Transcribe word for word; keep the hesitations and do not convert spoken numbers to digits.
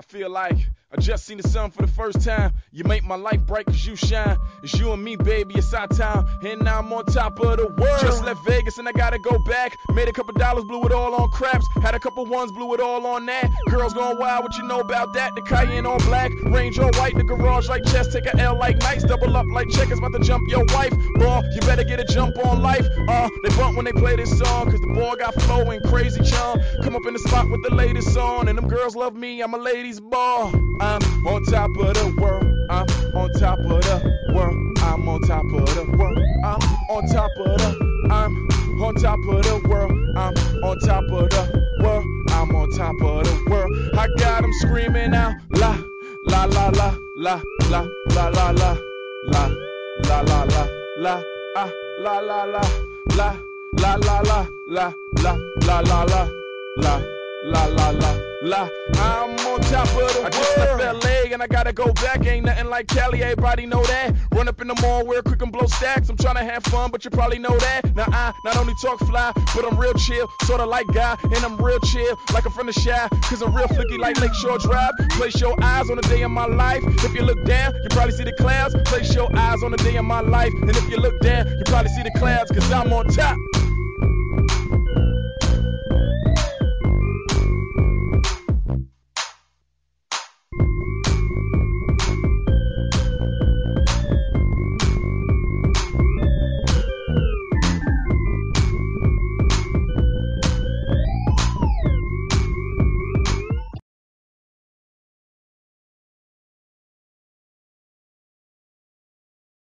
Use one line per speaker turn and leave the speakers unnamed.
I feel like I just seen the sun for the first time. You make my life bright cause you shine. It's you and me, baby, it's our time. And now I'm on top of the world. Just left Vegas and I gotta go back. Made a couple dollars, blew it all on craps. Had a couple ones, blew it all on that. Girls going wild, what you know about that? The Cayenne on black, Range on white. The garage like chess, take a L like nights. Double up like checkers, about to jump your wife. Boy, you better get a jump on life. Uh, they bump when they play this song cause the boy got flow and crazy charm. Come up in the spot with the latest song. And them girls love me, I'm a ladies ball. I'm on top of the world. I'm on top of the world. I'm on top of the world. I'm on top of the. I'm on top of the world. I'm on top of the world. I'm on top of the world. I got them screaming out la la la la la la la la la la la la la la ah la la la la la la la la la la la la la la la la la. I'm on top of the world. I just left L A and I gotta go back. Ain't nothing like Cali, everybody know that. Run up in the mall, wear quick and blow stacks. I'm trying to have fun, but you probably know that. Now I not only talk fly, but I'm real chill, sorta like guy, and I'm real chill, like I'm from the Shy, cause I'm real flicky like Lakeshore Drive. Place your eyes on the day of my life. If you look down, you probably see the clouds. Place your eyes on the day of my life, and if you look down, you probably see the clouds, cause I'm on top.